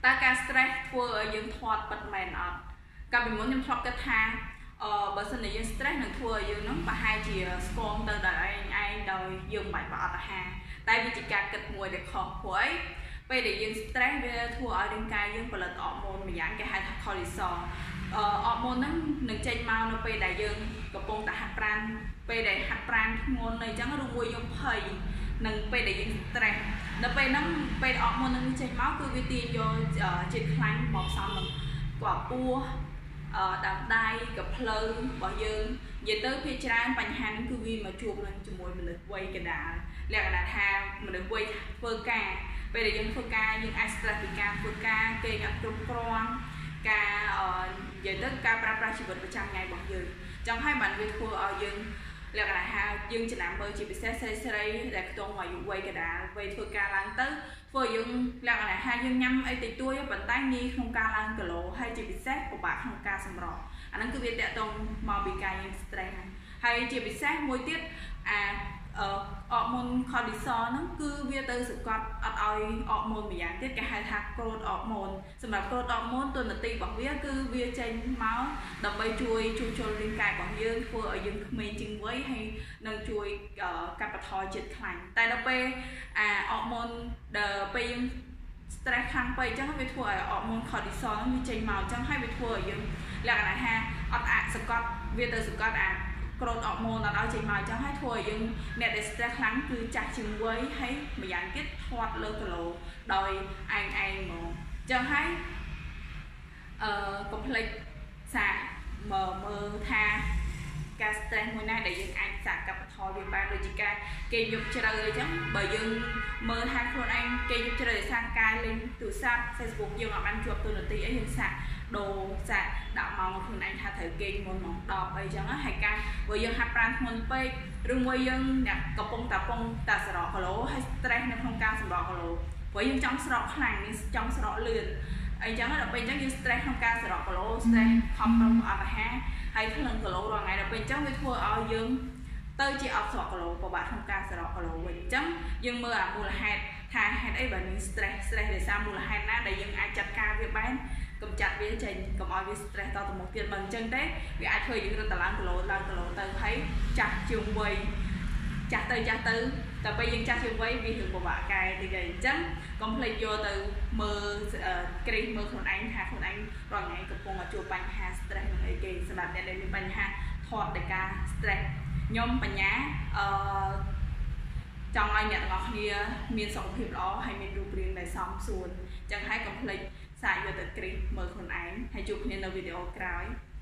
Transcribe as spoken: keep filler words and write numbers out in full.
ta ca stress ធ្វើឲ្យយើងធាត់ពិតមែនអត់កាលពីមុនខ្ញុំធ្លាប់គិតថាអឺបើសិនជាយើង stress នឹងធ្វើឲ្យយើងហ្នឹងប្រហែលជាស្គមទៅដល់ឯងឯងដោយយើងមិនបាច់ប្រអត់អាហារតែវាជាការគិតមួយដែលខុសព្រោះអីពេលដែលយើង stress វាធ្វើឲ្យរាងកាយយើងផលិតអរម៉ូនមួយយ៉ាងគេហៅថា cortisol អឺអរម៉ូនហ្នឹងនឹងចេញមកនៅពេលដែលយើងកំពុងតែហាត់ប្រាណពេលដែលហាត់ប្រាណធ្ងន់អីចឹងឬមួយយើងភ័យនឹងពេលដែលយើង stress ដល់ពេលហ្នឹងពេលអរម៉ូនហ្នឹងចេញមកគឺវាទាញយកជាតិខ្លាញ់មកផ្សំនឹងក្បាលពោះអឺដើមដៃកភ្លើរបស់យើងនិយាយទៅភាគច្រើនបញ្ហាហ្នឹងគឺវាមកជួបនឹងជាមួយមនុស្សវ័យកណ្ដាលលក្ខណៈថាមនុស្សវ័យធ្វើការពេលដែលយើងធ្វើការយើងអាច stress ពីការធ្វើការគេអត់គ្រប់គ្រាន់ការនិយាយទៅការប្រើប្រាស់ជីវិតប្រចាំថ្ងៃរបស់យើងចឹងហើយបានវាធ្វើឲ្យយើងលក្ខណៈថាយើងចំណាំមើលជាពិសេសស្រីស្រីដែលខ្ទង់អាយុវ័យកណ្ដាលវ័យធ្វើការឡើងទៅធ្វើឲ្យយើងលក្ខណៈថាយើងញ៉ាំអីតិចតួចប៉ុន្តែងាយក្នុងការឡើងគីឡូហើយជាពិសេសពិបាកក្នុងការសម្រស់អាហ្នឹងគឺវាតកតងមកពីការយើង stress ហ្នឹងហើយជាពិសេសមួយទៀតអាអឺអរម៉ូន cortisol ហ្នឹងគឺវាទៅសង្កត់អត់ឲ្យអរម៉ូនមួយយ៉ាងទៀតគេហៅថា growth hormone សម្រាប់ growth hormone តួនាទីរបស់វាគឺវាចេញមកដើម្បីជួយជួសជុលរាងកាយរបស់យើងធ្វើឲ្យយើងក្មេងជាងវ័យហើយនឹងជួយកាត់បន្ថយជាតិខ្លាញ់តែដល់ពេលអាអរម៉ូនដល់ពេលយើង stress ខ្លាំងពេកអញ្ចឹងវាធ្វើឲ្យអរម៉ូន cortisol ហ្នឹងវាចេញមកអញ្ចឹងហើយវាធ្វើឲ្យយើងលក្ខណៈថាអត់អាចសង្កត់វាទៅសង្កត់អាក្រូតអរម៉ូនដល់ចេញមកអញ្ចឹងហើយធ្វើឲ្យយើងអ្នកដែល stress ខ្លាំងគឺចាស់ជាងវ័យហើយម្យ៉ាងទៀតធាត់លើគីឡូដោយឯងឯងហ្មងអញ្ចឹងហើយអឺកុំភ្លេចសាកមើលមើលថាការ stress មួយណាដែលយើងអាចសាកកាត់បន្ថយវាបានដូចជាការគេយប់ជ្រៅអីចឹងបើយើងមើលថាខ្លួនឯងគេយប់ជ្រៅដោយសារការលេងទូរស័ព្ទ Facebook យើងអត់បានជាប់ទូនាទីអីយើងសាកដូរសាកដាក់ម៉ោងខ្លួនឯងថាត្រូវគេងមុនម៉ោងដប់អីចឹងហើយការបើយើងហាត់ប្រាណធ្ងន់ពេកឬមួយយើងអ្នកកំពុងតែកំពុងតែសរកគីឡូហើយ stress នៅក្នុងការសម្រក់គីឡូព្រោះយើងចង់ស្រកខ្លាំងយើងចង់ស្រកលឿនអីចឹងដល់ពេលអញ្ចឹងយើង stress ក្នុងការសរកគីឡូ stress ខំប្រឹងអត់អាហារហើយថ្លឹងគីឡូរាល់ថ្ងៃដល់ពេលអញ្ចឹងវាធ្វើឲ្យយើងទៅជាអត់ស្រកគីឡូពិបាកក្នុងការសរកគីឡូវិញអញ្ចឹងយើងមើលអាមូលហេតុថាហេតុអីបើយើង stress stress ដោយសារមូលហេតុណាដែលយើងអាចចាត់ការវាបានកម្ចាត់វាចេញកុំឲ្យវា stress តទៅមុខទៀតបើអញ្ចឹងទេវាអាចធ្វើយើងរត់ទៅឡើងគីឡូឡើងគីឡូទៅហើយចាស់ជាងវ័យចាស់ទៅចាស់ទៅតែពេលយើងចាស់ជាងវ័យវានឹងពិបាកកែតិចអញ្ចឹងកុំភ្លេចយកទៅមើលគ្រីសមើលខ្លួនឯងថាខ្លួនឯងរាល់ថ្ងៃកំពុងជួបបញ្ហា stress នឹងអីគេសម្រាប់អ្នកដែលមានបញ្ហាធាត់ដោយការ stress ខ្ញុំបញ្ញាអឺចង់ឲ្យអ្នកទាំងអស់គ្នាមានសុខភាពល្អហើយមានរូបរាងដែលសមសួនអញ្ចឹងហើយកុំភ្លេចសាកយកទៅគ្រីសមើលខ្លួនឯងហើយជួបគ្នានៅវីដេអូក្រោយ